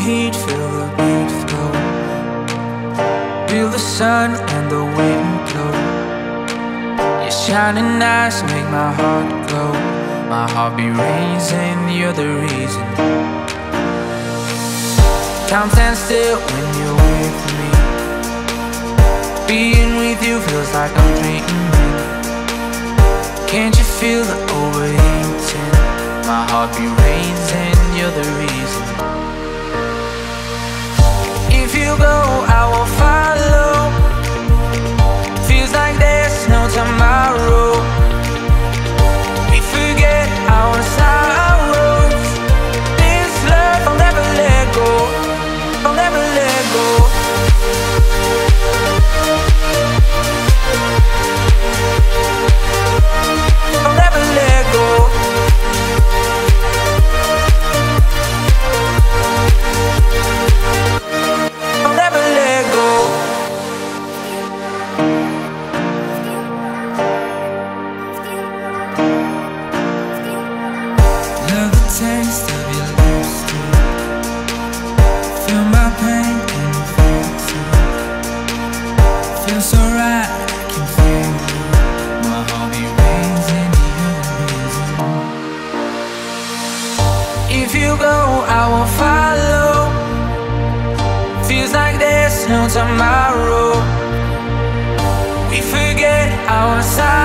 heat, feel the beat flow. Feel the sun and the wind blow. Your shining eyes make my heart glow. My heart be raising, you're the reason. Time stands still when you're with me. Being with you feels like I'm dreaming. Can't you feel the overheating? My heart be raising, you're the reason. If you go, I will follow. Feels like there's no tomorrow. We forget our sorrows. This love, I'll never let go. I'll never let go. I'll never let go. I'll never let go. Love the taste of your lips too. Feel my pain and you feel it too. Feels so right, I can feel you. My heart be raising, you're the reason. If you go, I will follow. Feels like there's no tomorrow. We forget our side.